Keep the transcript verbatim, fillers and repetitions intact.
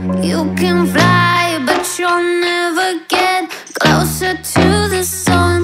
You can fly, but you'll never get closer to the sun.